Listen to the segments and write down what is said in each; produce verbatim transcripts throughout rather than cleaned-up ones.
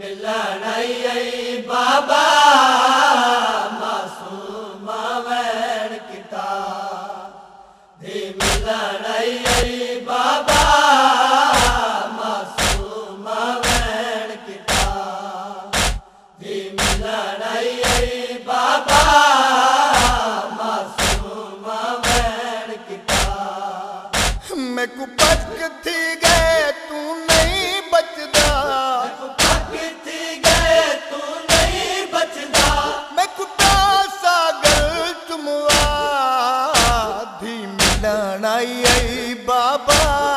मिलन आई बाबा मासूम वैन किता धी मिलन आई बाबा मासूम वैन किता धी मिलन आई बाबा मासूम वैन किता मैं को पक थी गए तू नहीं बचदा आई बाबा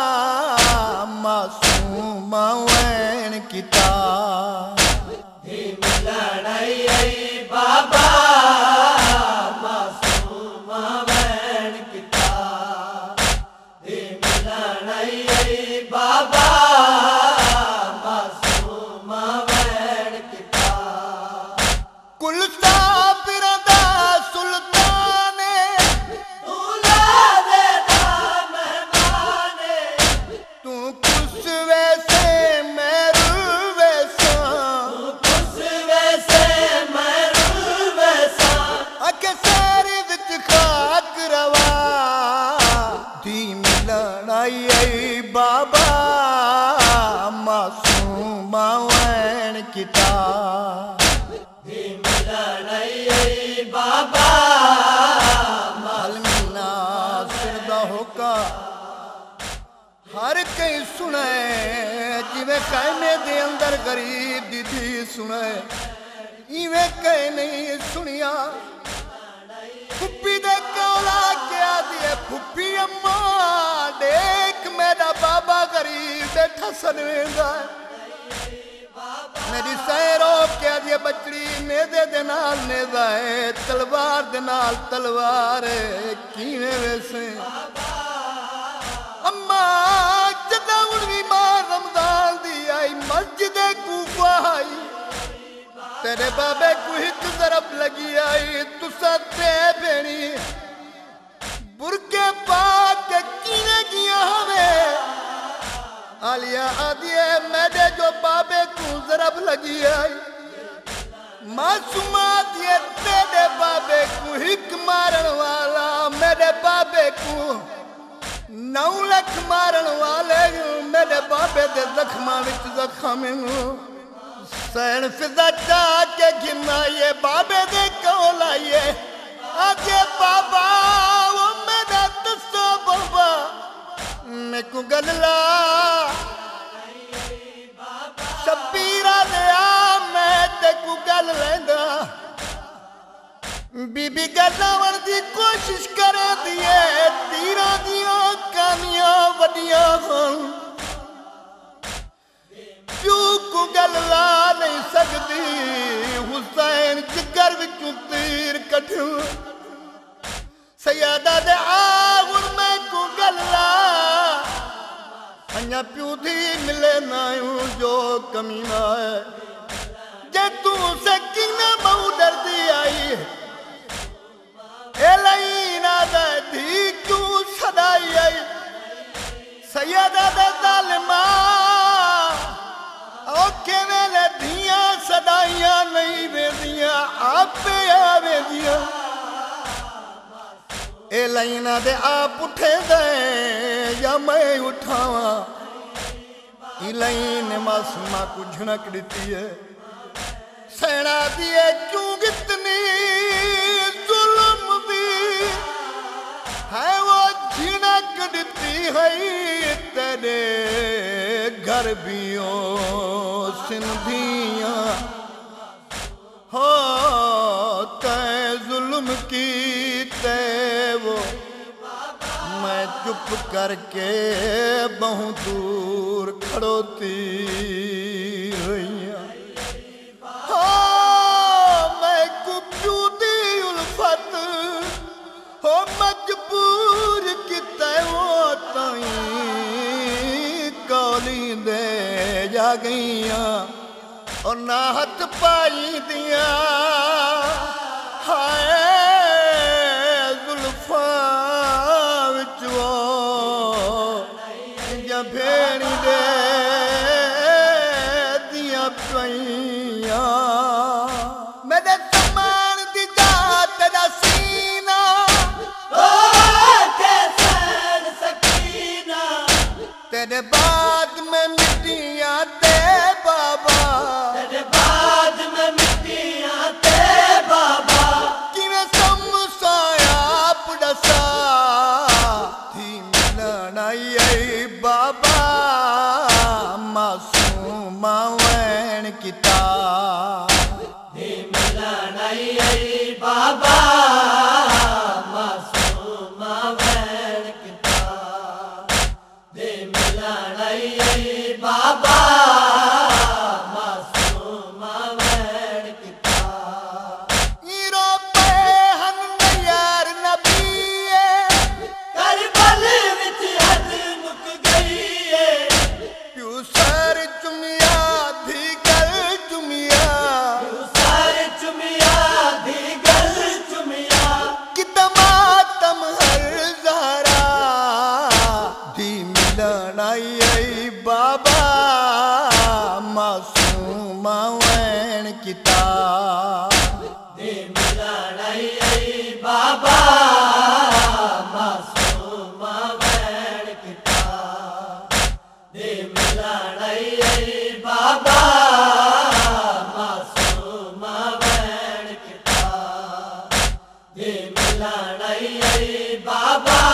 मासूम वैन किता धी मिलन आई बाबा मासूम वैन किता धी मिलन आई बाबा मासूम वैन किता कुल साबिर दा सुल्तान आई बाबा मासूम वैन किता धी मिलन आई बाबा मलमीना सिर दा होका हर कई सुने जिवें कहने दे अंदर गरीब दी धी सुने इवें कहीं नहीं सुनिया फुप्पी दे कोला क्या दिए फुप्पी अम्मा देख मेरा बाबा गरीब बैठा सनवेंदा मेरी सैरो क्या दिए बचड़ी नेदे दे नाल नेदा है तलवार दे नाल तलवार किवें वैसे अम्मा जदा उनवी मां रमजान दी आई मस्जिद कूफा आई तेरे बाबे को हिक तरफ लगी आई तुसा ते भेणी बुरके पाक कीने किया हमें आलिया आदिए मेरे जो बाबे को जरब लगी आई मासूमा दिए तेरे बाबे को हिक मारन वाला मेरे बाबे को नौ लख मारन वाले मेरे बाबे दे जख्मा विच जख्म सैन फिजा चाह के गिना ये बाबे दे कोल आइए आजे बाबा वो मेरा दसो बाबा मैं को गल्ला शबीरा दे आ मैं ते को गल लेंदा बीबी गलावन दी कोशिश करे दिए तीरा दियां कानियां वडियां होन क्यों को गल ला नहीं सकती हुसैन जिगर विचों तीर कढूं सैयदा दे आगुण मैं को गल ला अन्या प्यू दी मिले नायूं जो कमीना है जे तू से किना बहु डरदी आई ए लईना दे धी क्यों सदाई आई सैयदा दे जालिमा औखे वेले धियां सदाइयां नहीं वेदियां आपे आवेदियां ए लाइना दे आप उठे दे या मैं उठावा ई लाइन मासूमा को झनक देती है सैना दिए क्यों कितनी जुल्म दी है वो झनक देती है तेरे घर बियो सिंधियां हो तै जुल्म की ते वो मैं चुप करके बहुत दूर खड़ोती रहिया हो मैं कुप्यू दी उल्फत हो मजबूर किते वो ताई कौली दे जा गईया और ना हथ पाई दिया हाय जुल्फा विचो या भेड़ी दे दिया आईया मेरे समान दी जात दा सीना ओ के सैन सकीना तेरे बाद में मिट्टियां दे बाबा तेरे बाद में मिट्टियां ते बाबा किवें समसाया पड़सा थी मिलन आई आई बाबा मासूम वैन किता दी मिलन आई आई बाबा मासूम वैन किता दी मिलन आई आई बाबा मासूम वैन किता हीरो पे हन यार नबी करबल विच हद मुक गई है प्यू सर चुमिया धी गल चुमिया सार चुमिया दी गल चुमिया कित मातम हर ज़हरा धी मिलन आई आई बाबा मासूम वैन किता दी मिलन आई आई बाबा मासूम वैन किता दी मिलन आई आई बाबा मासूम वैन किता दी मिलन आई आई बाबा